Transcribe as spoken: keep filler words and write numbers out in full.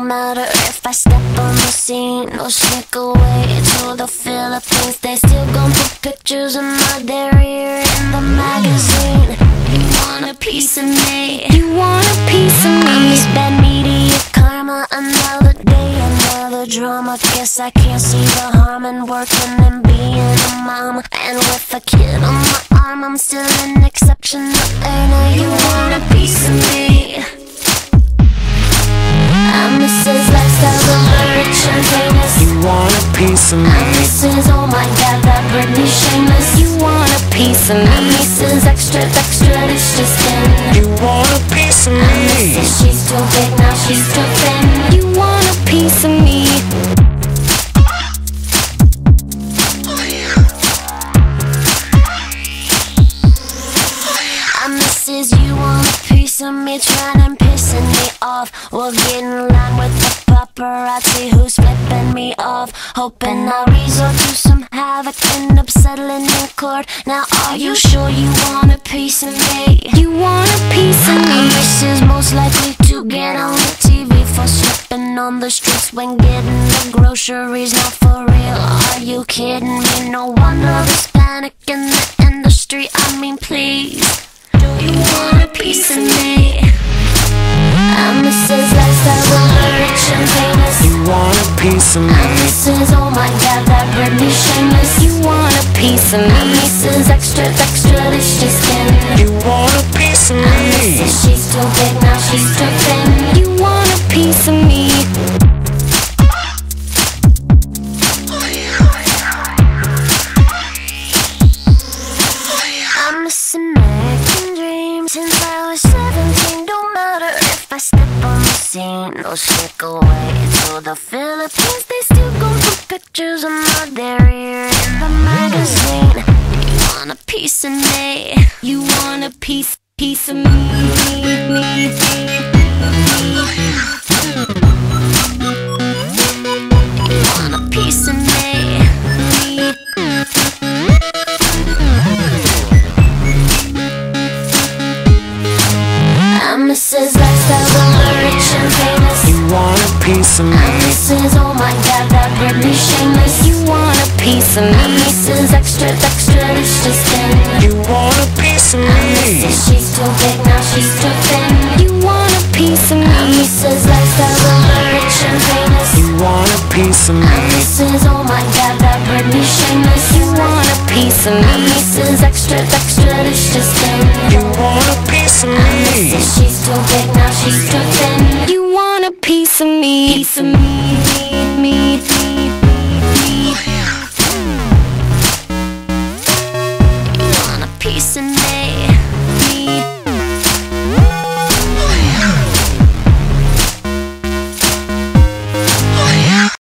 matter if I step on the scene or sneak away to the Philippines. They still gon' put pictures of my derriere in the magazine. You want a piece of me? You want a piece of me? I'm this bad media karma. Another day, another drama. Guess I can't see the harm in working and being a mom. And with a kid on my arm, I'm still an exceptional earner. You want a piece of me? I'm Missus Lifestyle of the rich and famous. You want a piece of me? I'm Missus Oh my God, that Brittney shameless. You want a piece of me? I'm Missus Extra, extra, it's just in. You want a piece of me? I'm Missus She's too big, now she's too thin. You want a piece of me? I'm Missus You want a piece of me? Trying and pissing me off. We'll get in line with the paparazzi who's flipping me off. Hoping I'll resort to some havoc, end up settling in court. Now are you sure you want a piece of me? You want a piece of me? Missus Most likely to get on the T V for slipping on the streets when getting the groceries. Not for real, are you kidding me? No wonder there's panic in the industry. I mean please, do you want a piece of me? I'm Missus Lifestyle of the rich and famous. You want a piece of me? I'm Missus Oh my God, that Brittney shameless. You want a piece of me? I'm Missus Extra, extra, it's just in. You want a piece of I'm me? Missus She's too big, now she's too thin. You want a piece of me? I'm Miss American Dream since I was seventeen. Don't matter if I step on the scene or sneak away to the Philippines. They still gon' put pictures of my derriere in the magazine. You want a piece of me? You want a piece, piece of me? me, me. You want a piece of me? me. I'm Missus Lifestyle of the rich and famous. You want a piece of me? I'm Missus Oh my God, that Brittney shameless. You want a piece of me? I'm Missus Extra, extra, it's just in. You want a piece of I'm me? Missus She's too big, now she's too thin. You want a piece of me? I'm Missus Lifestyle of the rich and famous. You want a piece of me? I'm Missus Oh my God, that Brittney shameless. You want a piece of me? I'm Missus Extra, extra, it's just in. You want a piece of I'm me? Missus She's too big, now she's too thin. You want a piece of me? Piece of me, me, me, me, me. You want a piece of me? Me.